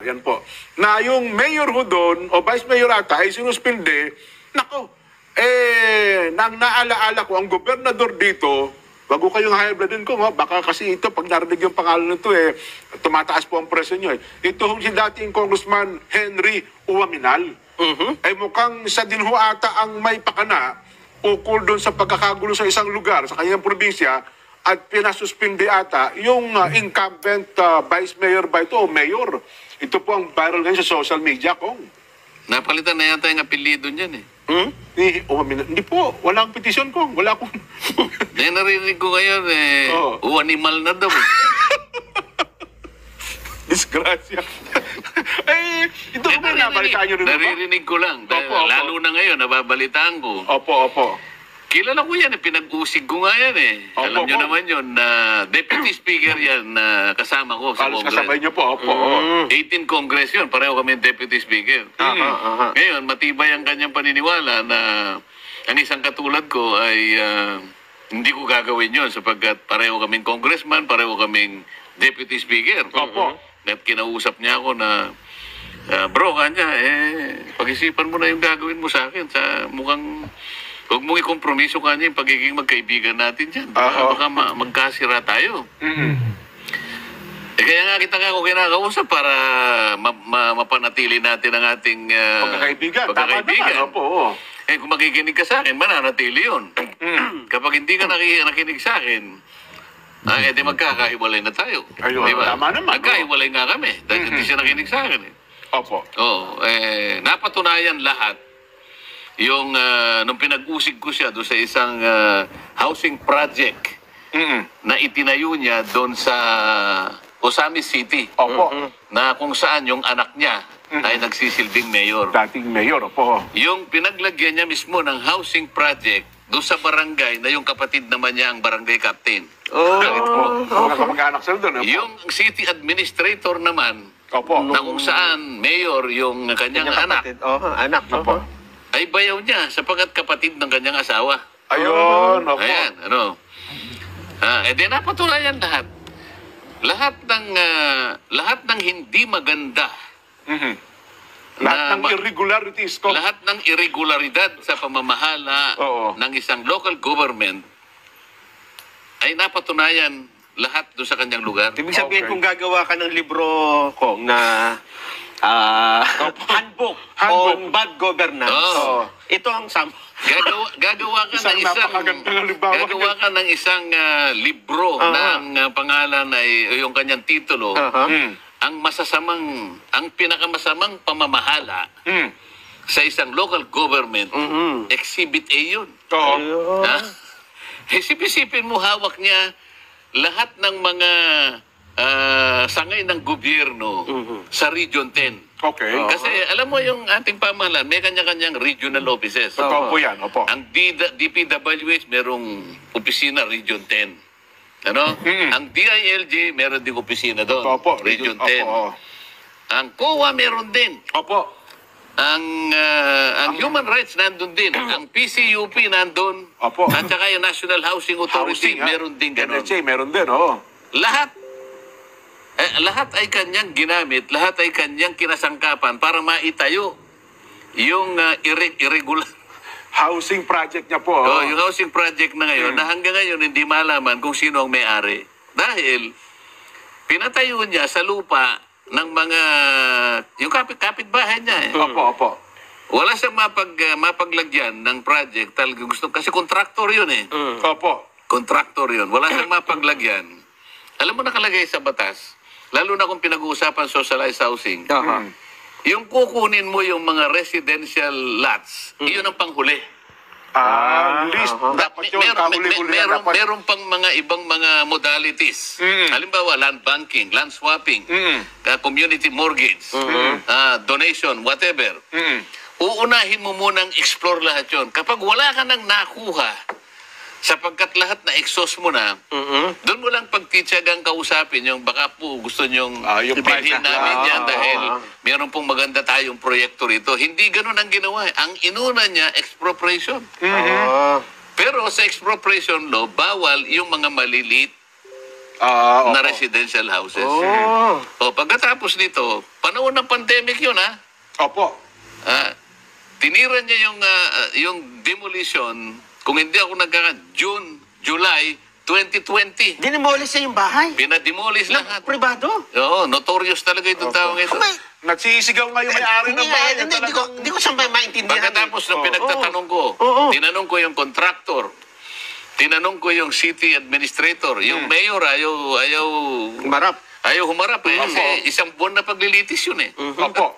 Yan po. Na yung mayor ho doon, o vice mayor ata, ay sinuspinde, nako, nang naalaala ko, ang gobernador dito, wag ko kayong hybridin ko, baka kasi ito, pag narinig yung pangalan nito, tumataas po ang presyo nyo. Ito si dating Congressman Henry Uwaminal. Ay mukhang sa din ho ata ang may pakana, ukol doon sa pagkakagulo sa isang lugar, sa kanyang probinsya, at pinasuspindi ata yung incumbent vice mayor ba ito o mayor. Ito po ang viral ngayon sa social media, Kong. Napalitan na yata yung apelido niyan eh. Hindi po, wala akong petisyon, Kong. Wala akong... Narinig ko ngayon animal na daw eh. Disgrasya. Ito po ba nabalitaan nyo rin ba? Naririnig ko lang. Opo. Lalo na ngayon, nababalitaan ko. Opo. Kilala ko yan, pinag-usig ko nga yan eh. Opo, Alam nyo naman yun, na deputy speaker yan na kasama ko sa Halos Congress. kasabay nyo po, opo. 18 Congress yun, pareho kami deputy speaker. Ngayon, matibay ang kanyang paniniwala na ang isang katulad ko ay hindi ko gagawin yun sapagkat pareho kaming congressman, pareho kaming deputy speaker. Opo. At kinausap niya ako na, bro, kanya, pag-isipan mo na yung gagawin mo sa akin sa mukhang... Huwag mong ikompromiso kanya yung pagiging magkaibigan natin dyan. Baka magkasira tayo. Kaya nga kita ako kinakausap para mapanatili natin ang ating Pagkakaibigan. pagkakaibigan. Tama naman, opo. Kung makikinig ka sa akin, mananatili yun. Kapag hindi ka nakikinig sa akin, edi magkakahiwalay na tayo. Ayun, diba? tama naman. Magkahiwalay nga kami dahil hindi siya nakinig sa akin. Opo. Napatunayan lahat yung nung pinag-usig ko siya doon sa isang housing project na itinayo niya doon sa Osamis City. Opo. Na kung saan yung anak niya ay nagsisilbing mayor. Dating mayor, opo. Yung pinaglagyan niya mismo ng housing project doon sa barangay na yung kapatid naman niya ang barangay captain. Mga kamag-anak sila doon, opo. Yung city administrator naman Opo. na kung saan mayor yung kanyang anak Anak. Opo. ay bayaw niya sapagkat kapatid ng kanyang asawa. Ayun, opo. Ayan, di napatunayan lahat. Lahat ng hindi maganda. Lahat ng irregularities ko. Lahat ng irregularidad sa pamamahala ng isang local government ay napatunayan lahat doon sa kanyang lugar. Ibig sabihin, Okay. kung gagawa ka ng libro ko na handbook on bad governance, ito ang Gagawa ka Isang ng isang napakagandang halimbawa. gagawa ka ng isang libro ng pangalan ay yung kanyang titulo. Ang pinakamasamang pamamahala sa isang local government, Exhibit A yun. Oo. Isip-isipin mo, hawak niya lahat ng mga sangay ng gobyerno sa Region 10. Okay. Kasi alam mo yung ating pamahalaan, may kanya-kanyang regional offices. Totoo po yan, opo. Ang DPWH merong opisina Region 10. Ang DILG meron ding opisina doon. Opo. Region Opo, 10. oo. Ang COA meron din. Opo. Ang Human Rights nandun din. Ang PCUP nandun. Opo. At saka yung National Housing Authority Housing, meron din ganun. NHA, meron din, oo. Lahat ay kanyang ginamit, lahat ay kanyang kinasangkapan para maitayo yung irregular. Housing project niya po. Yung housing project na ngayon, na hanggang ngayon hindi malaman kung sino ang may-ari. Dahil pinatayo niya sa lupa ng mga, yung kapitbahay niya eh. Opo. Wala siyang mapaglagyan ng project. Talagang gusto, kasi kontraktor yun eh. Opo. Kontraktor yun. Wala siyang mapaglagyan. Alam mo nakalagay sa batas, lalo na kung pinag-uusapan socialized housing, yung kukunin mo yung mga residential lots, iyon ang panghuli. List. Dapat yun, kahuli-huli yan dapat. Meron pang mga ibang mga modalities. Halimbawa, land banking, land swapping, community mortgage, donation, whatever. Uunahin mo munang explore lahat yun. Kapag wala ka nang nakuha, sapagkat lahat na exhaust mo na, doon mo lang pagtitsagang kausapin yung baka po gusto nyong yung bilhin price namin yan dahil meron pong maganda tayong proyekto rito. Hindi ganun ang ginawa. Ang inuna niya, expropriation. Pero sa expropriation law, bawal yung mga maliliit na opo. residential houses. Oh. O pagkatapos nito, panahon ng pandemic yun ha. Opo. Tinira niya yung demolition, kung hindi ako June, July 2020. Dinimolis niya yung bahay. Pinademolish lahat. Privado. Oo, notorious talaga itong taong ito. Abay, Nagsisigaw nga yung may-ari ng bahay. Hindi ko saan ba maintindihan. Pagkatapos na pinagtatanong ko, Oo. tinanong ko yung contractor, tinanong ko yung city administrator, yung mayor ayaw Marap. humarap eh. Kasi isang buwan na paglilitis yun eh. Opo.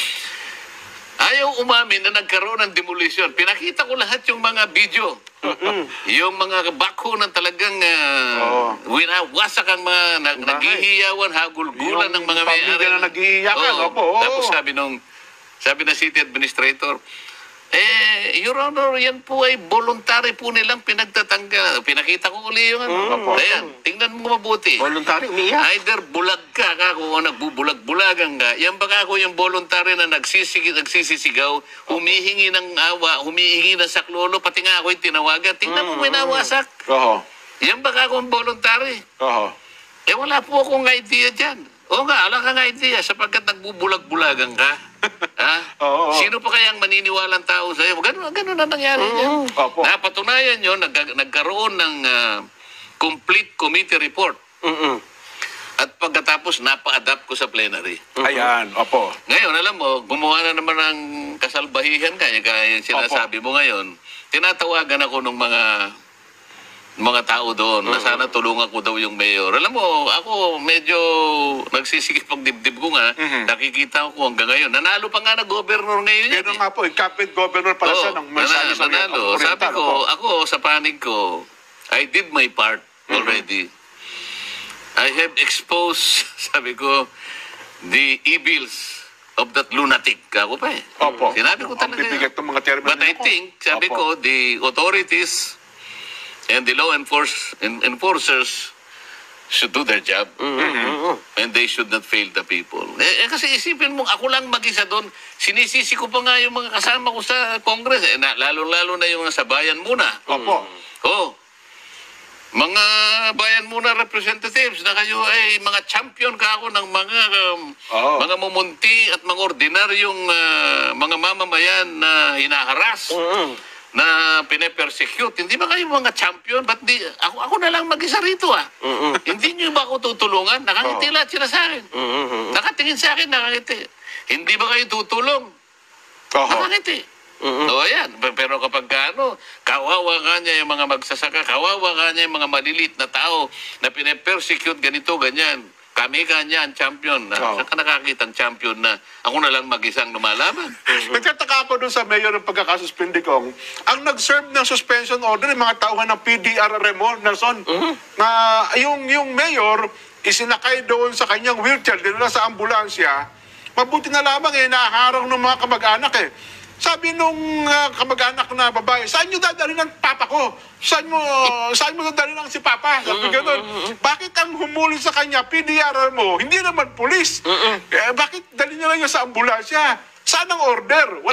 Ayaw umamin na nagkaroon ng demolition. Pinakita ko lahat yung mga video. Yung mga backhoe na talagang winawasak ang mga naghihiyawan, hagulgulan ng mga may-ari. Pamilya na naghihiyakan. Oo. Opo. Tapos sabi na city administrator, Your Honor, yan po ay voluntary po nilang pinagtatanggal. Pinakita ko uli yung ano. Ayan, tingnan mo mabuti. Voluntary, umiiyak. Either bulag ka kung nagbubulag-bulagan ka, yan baka ako yung voluntary na nagsisisigaw, humihingi ng awa, humihingi ng saklolo, pati nga ako yung tinawagan. Tingnan mo, may nawasak. Oho. Yan baka ako yung voluntary. Oho. Wala po akong idea dyan. O nga, wala kang idea sapagkat nagbubulag-bulagan ka. Ha? Oo. Sino pa kayang maniniwalang tao sa'yo? Ganun na nangyari dyan. Opo. Napatunayan nyo, nagkaroon ng complete committee report. At pagkatapos, napa-adapt ko sa plenary. Ayan. Opo. Ngayon, alam mo, gumawa na naman ng kasalbahihan kaya yung sinasabi mo ngayon. Tinatawagan ako ng mga tao doon na sana tulungan ko daw yung mayor. Alam mo, ako medyo nagsisikip ang dibdib ko nga. Nakikita ko hanggang ngayon. Nanalo pa nga na governor ngayon yan. Pero nga po, captain governor pala siya ng Mercedes nanalo. Sabi ko, ako sa panig ko, I did my part already. I have exposed, sabi ko, the evils of that lunatic. Ako pa eh. Opo. Sinabi ko talaga. Ang bibigat ng mga termino. But I think, sabi ko, the authorities and the law enforcers should do their job. And they should not fail the people. Kasi isipin mo, ako lang mag-isa doon, sinisisi ko pa nga yung mga kasama ko sa Congress. Lalo-lalo na yung sa bayan muna. Opo. Mga bayan muna representatives na kayo ay mga champion ka ako ng mga mumunti at mga ordinaryong mga mamamayan na hinaharas. Na pine-persecute. Hindi ba kayo mga champion? Ba't di, ako na lang mag-isa rito Hindi nyo ba ako tutulungan? Nakangiti lahat sila sa akin. Nakatingin sa akin, nakangiti. Hindi ba kayo tutulong? Nakangiti. Ayan. Pero kapag kawawa ka niya yung mga magsasaka, kawawa ka niya yung mga maliliit na tao na pine-persecute ganito, ganyan. Kami kanya ang champion. Saan ka nakakita ang champion na ako na lang mag-isang lumalaban? Nagtataka ako doon sa mayor ng pagkakasuspindi kong, ang nag-serve ng suspension order, yung mga tauhan ng PDR Remo, Nelson, na yung mayor, isinakay doon sa kanyang wheelchair, dinala sa ambulansya, mabuti na lamang naharang ng mga kamag-anak Sabi nung kamag-anak na babae, saan nyo dadalhin ang papa ko? Saan mo dadalhin ang si papa? Sabi ganun. Bakit ang humuli sa kanya, PDR mo, hindi naman pulis? Bakit dalhin nyo lang sa ambulansya? Saan ang order?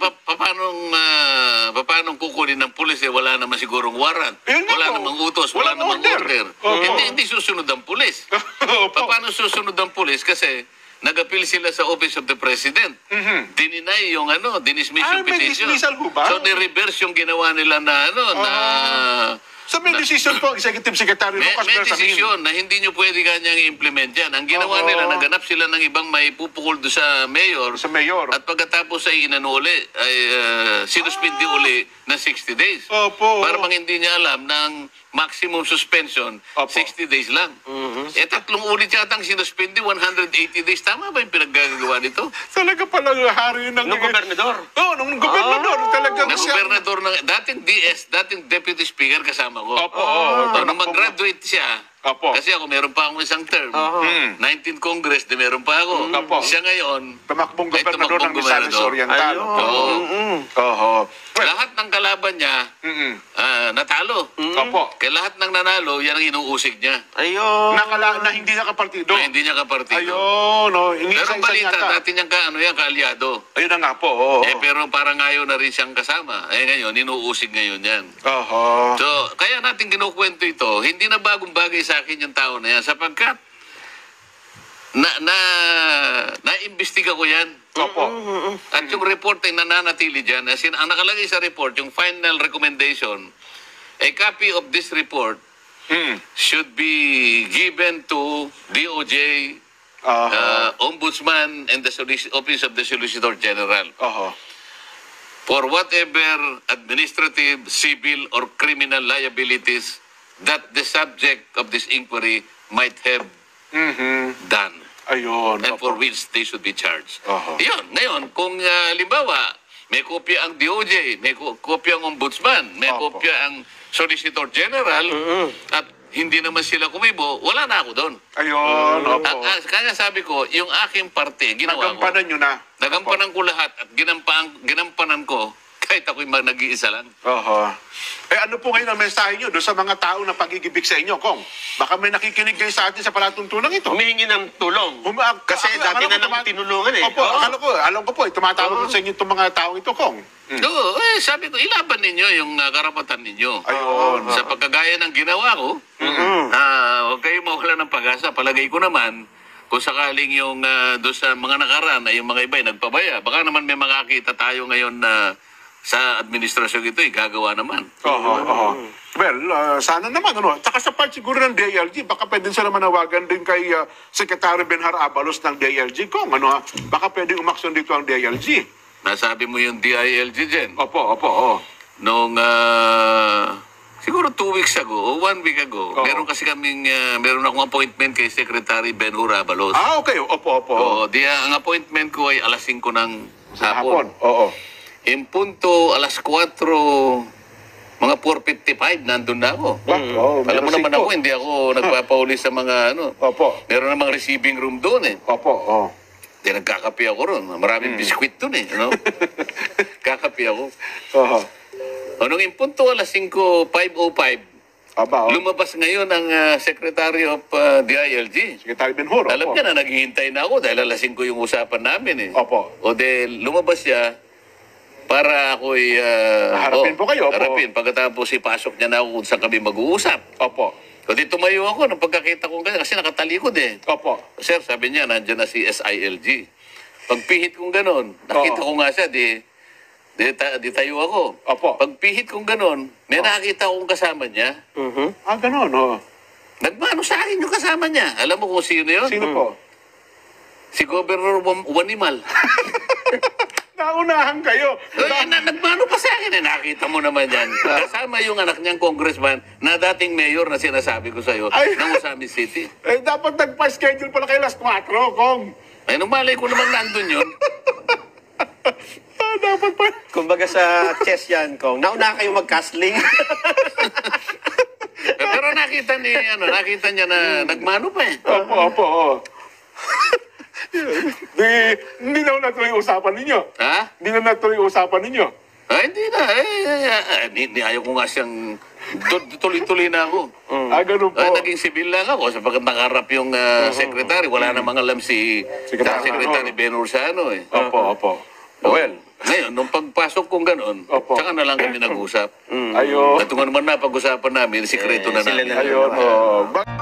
Paano kukunin ng pulis wala naman sigurong warrant. Wala namang utos, wala namang order. Hindi susunod ang pulis. Paano susunod ang pulis? Kasi nag-appeal sila sa Office of the President. Dininay yung dinismiss yung may petition. dismissal ho ba? So, ni-reverse yung ginawa nila na So may decision po, Executive Secretary Lucas may Bersamin. desisyon na hindi nyo pwede kanyang i-implement yan. Ang ginawa nila, naganap sila ng ibang may pupukol doon sa mayor. Sa mayor. At pagkatapos ay inano uli, ay sinuspindi uli na 60 days. Opo. Para bang hindi niya alam ng maximum suspension, Opo. 60 days lang. Tatlong ulit yata ang sinuspindi, 180 days. Tama ba yung pinaggagawa nito? Talaga palang hari ng... Nung gobernador. Nung gobernador. Talagang Na gobernador ng dating DS, dating deputy speaker kasama ko. Opo. Nung mag-graduate siya, Opo. kasi ako meron pa akong isang term. 19th Congress, meron pa ako. Opo. Siya ngayon, Tumakbong ay gobernador ng Misamis gobernador. Oriental. Oho. Lahat ng kalaban niya, natalo. Opo. Kaya lahat ng nanalo, yan ang inuusig niya. Ayun. Na hindi na kapartido. Na hindi niya kapartido. Ayun, no. Pero ang balita natin yung kaalyado. Ayun na nga po. Oo. Pero parang ngayon na rin siyang kasama. Ngayon, inuusig ngayon yan. Oho. So, kaya natin kinukwento ito, hindi na bagong bagay sa akin yung tao na yan sapagkat naimbestiga ko yan. Opo. At yung report ay nananatili dyan. As in, ang nakalagay sa report, yung final recommendation, a copy of this report should be given to DOJ, Ombudsman, and the Office of the Solicitor General Oho. for whatever administrative, civil, or criminal liabilities that the subject of this inquiry might have done Ayun. and Opo. for which they should be charged. Aha. Yun. Ngayon, kung halimbawa, may kopya ang DOJ, may kopya ang Ombudsman, may Opo. kopya ang Solicitor General, at hindi naman sila kumibo, wala na ako doon. Ayun. Opo. Kaya sabi ko, yung aking parte, ginawa ko. Nagampanan nyo na. Nagampanan ko lahat at ginampanan ko kahit ako'y nag-iisa lang. Oho. Ano po ngayon ang mensahe nyo doon sa mga tao na pagigibig sa inyo, Kong? Baka may nakikinig kayo sa atin sa palatuntunan ito. Humihingi ng tulong. Kasi dati na nang tinulungan eh. Opo, Oo. alam ko po, tumatawag sa inyo itong mga tao ito, Kong. Oo, sabi ko, ilaban ninyo yung karapatan ninyo. Ayun. Sa pagkagaya ng ginawa ko, huwag kayo mawala ng pag-asa. Palagay ko naman, kung sakaling yung doon sa mga nakaraan na yung mga iba ay nagpabaya, baka naman may makakita tayo ngayon na sa administrasyon ito, gagawa naman. Oho. Well, sana naman, ano. Tsaka sa part siguro ng DILG, baka pwede sila manawagan din kay Secretary Benhar Abalos ng DILG, Kong. Ano, baka pwede umaksyon dito ang DILG. Nasabi mo yung DILG dyan. Opo. Noong siguro 2 weeks ago o 1 week ago, Oo. meron akong appointment kay Secretary Benhur Abalos. Okay. Opo. Ang appointment ko ay alas 5 ng Sa hapon. hapon. Oo. In punto, alas 4, mga 4:55, nandun na ako. Wow, Alam mo meron naman singko. ako, hindi ako nagpapauli sa mga Opo. meron namang receiving room doon eh. Opo. Di nagkakape ako ron. Maraming biskwit doon eh. Kakape ako. Oho. Nung in punto, alas 5:05, Aba, lumabas ngayon ang Secretary of DILG. Secretary Benhur. Alam niya na naghihintay na ako dahil alas 5 yung usapan namin eh. Opo. O de, lumabas siya para ako'y... Harapin po kayo, opo. Harapin. Pagkatapos ipasok niya na ako kung saan kami mag-uusap. Opo. O di tumayo ako nung pagkakita ko ganyan kasi nakatalikod eh. Opo. Sir, sabi niya, nandiyan na si SILG. Pagpihit kong ganon, nakita ko nga siya, di tayo ako. Opo. Pagpihit kong ganon, may nakakita akong kasama niya. Ganun, oh. Nagmano sa akin yung kasama niya. Alam mo kung sino yun? Sino po? Si Governor Wanimal. Naunahan kayo. Nagmano pa sa akin eh. Nakita mo naman yan. Kasama yung anak niyang congressman na dating mayor na sinasabi ko sa'yo Ay. ng Osamis City. Dapat nagpa-schedule pala kayo last 4, Kong. Ay, nung malay ko naman nandun yun. Dapat pa. Kumbaga sa chess yan, Kong. Nauna kayo mag-castling. Pero nakita niya na nagmano pa eh. Opo. Hindi na natuloy usapan ninyo. Ha? Hindi na natuloy usapan ninyo. Ay, hindi na. Ayaw ko nga siyang tuloy-tuloy na ako. Ganun po. Naging civil lang ako sapagkat nakaharap yung secretary. Wala namang alam si Secretary Benhur sa eh. Opo. Well, Ngayon, nung pagpasok kong ganon, Opo. tsaka na lang kami nag-usap. ayun. At kung ano man na pag-usapan namin, sikreto na Sila namin. na lang. Ayun, oh.